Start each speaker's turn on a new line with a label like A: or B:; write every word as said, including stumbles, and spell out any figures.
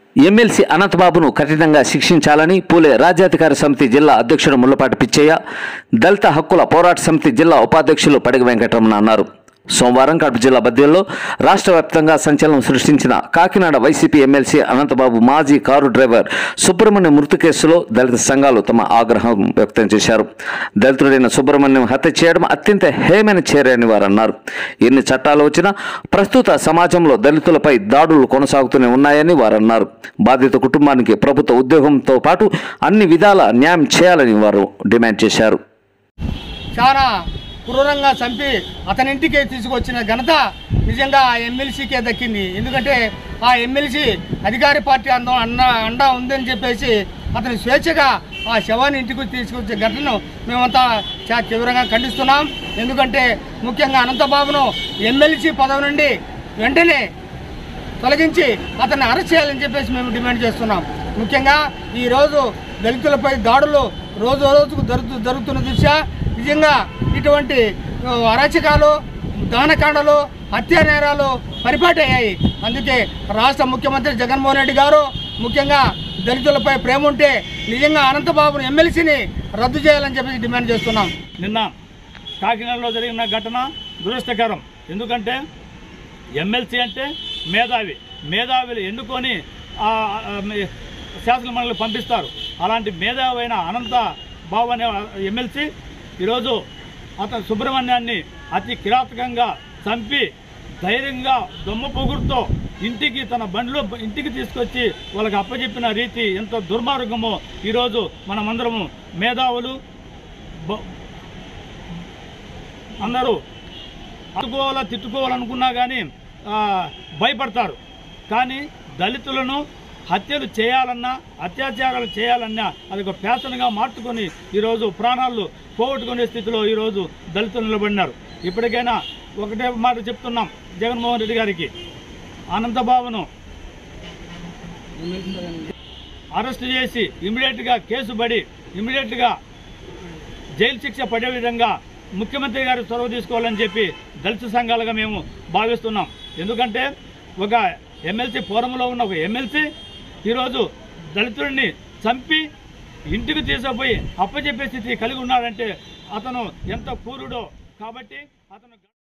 A: MLC అనంతబాబును కఠినంగా శిక్షించాలని పూలే రాజ్యాధికార సమితి జిల్లా అధ్యక్షుడు ముల్లపాటి పిచ్చయ్య, దళిత హక్కుల పోరాట సమితి జిల్లా ఉపాధ్యక్షులు పడిగ వెంకటరమణ అన్నారు. సోమవారం కడప జిల్లా బద్వేల్లో రాష్ట్ర వ్యాప్తంగా సంచలనం సృష్టించిన కాకినాడ వైసీపీ ఎమ్మెల్సీ అనంతబాబు మాజీ కారు డ్రైవర్ సుబ్రహ్మణ్యం మృతి కేసులో దళిత సంఘాలు తమ ఆగ్రహం వ్యక్తం చేశారు. దళితుడైన సుబ్రహ్మణ్యం హత్య చేయడం అత్యంత హేయమైన చర్య అని వారు అన్నారు. ఎన్ని చట్టాలు వచ్చినా ప్రస్తుత సమాజంలో దళితులపై దాడులు కొనసాగుతూనే ఉన్నాయని వారు అన్నారు. బాధిత కుటుంబానికి ప్రభుత్వ ఉద్యోగంతో పాటు అన్ని విధాల న్యాయం చేయాలని వారు డిమాండ్ చేశారు.
B: చాలా క్రూరంగా చంపి అతని ఇంటికి తీసుకొచ్చిన ఘనత నిజంగా ఆ ఎమ్మెల్సీకే దక్కింది. ఎందుకంటే ఆ ఎమ్మెల్సీ అధికార పార్టీ అందం అన్న అండా ఉందని చెప్పేసి అతని స్వేచ్ఛగా ఆ శవాన్ని ఇంటికి తీసుకొచ్చే ఘటనను మేమంతా చాలా తీవ్రంగా ఖండిస్తున్నాం. ఎందుకంటే ముఖ్యంగా అనంతబాబును ఎమ్మెల్సీ పదవి నుండి వెంటనే తొలగించి అతన్ని అరెస్ట్ చేయాలని చెప్పేసి మేము డిమాండ్ చేస్తున్నాం. ముఖ్యంగా ఈరోజు దళితులపై దాడులు రోజు రోజుకు జరుగు జరుగుతున్న దృష్ట్యా నిజంగా ఇటువంటి అరాచకాలు, దహనకాండలు, హత్యా నేరాలు పరిపాటయ్యాయి. అందుకే రాష్ట్ర ముఖ్యమంత్రి జగన్మోహన్ రెడ్డి గారు ముఖ్యంగా దళితులపై ప్రేమ ఉంటే నిజంగా అనంతబాబును ఎమ్మెల్సీని రద్దు చేయాలని చెప్పి డిమాండ్ చేస్తున్నాం.
C: నిన్న కాకినాడలో జరిగిన ఘటన దురదృష్టకరం. ఎందుకంటే ఎమ్మెల్సీ అంటే మేధావి, మేధావిలు ఎన్నుకొని శాసనమండలి పంపిస్తారు. అలాంటి మేధావి అయిన అనంత బాబు అనే ఎమ్మెల్సీ ఈరోజు అతను సుబ్రహ్మణ్యాన్ని అతి కిరాతకంగా చంపి ధైర్యంగా దొమ్మ పొగురుతో ఇంటికి తన బండిలో ఇంటికి తీసుకొచ్చి వాళ్ళకి అప్పచెప్పిన రీతి ఎంత దుర్మార్గమో ఈరోజు మనమందరము మేధావులు అందరూ అతుకోవాలా తిట్టుకోవాలనుకున్నా కానీ భయపడతారు. కానీ దళితులను హత్యలు చేయాలన్నా, అత్యాచారాలు చేయాలన్నా అది ఒక ఫ్యాషన్గా మార్చుకొని ఈరోజు ప్రాణాలు పోగొట్టుకునే స్థితిలో ఈరోజు దళితులు నిలబడినారు. ఇప్పటికైనా ఒకటే మాట చెప్తున్నాం జగన్మోహన్ రెడ్డి గారికి, అనంతబాబును అరెస్ట్ చేసి ఇమీడియట్గా కేసు పడి ఇమీడియట్గా జైలు శిక్ష పడే విధంగా ముఖ్యమంత్రి గారు చొరవ తీసుకోవాలని చెప్పి దళిత సంఘాలుగా మేము భావిస్తున్నాం. ఎందుకంటే ఒక ఎమ్మెల్సీ ఫోరంలో ఉన్న ఒక ఎమ్మెల్సీ ఈరోజు దళితుడిని చంపి ఇంటికి తీసుకుపోయి అప్పచెప్పే స్థితి కలిగి ఉన్నాడంటే అతను ఎంత క్రూరుడో. కాబట్టి అతను